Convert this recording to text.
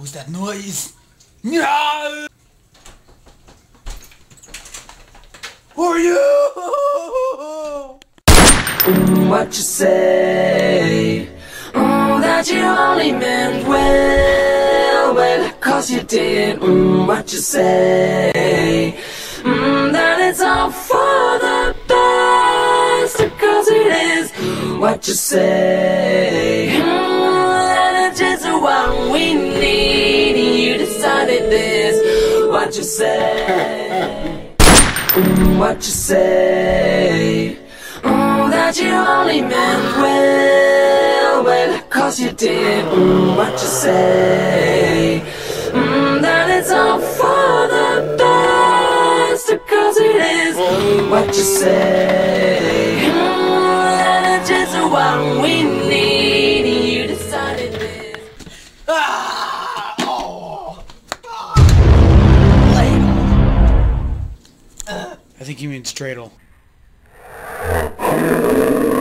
was that noise? No! Who are you? What you say? That you only meant well, 'cause you did. What you say? That it's all for the best, 'cause it is. What you say? That it's just what we need. You decided this. What you say? What you say? That you only meant well, 'cause you did. What you say? That it's all for the best, 'cause it is. What you say? That it's just what we need. You decided this. I think you mean Stradle.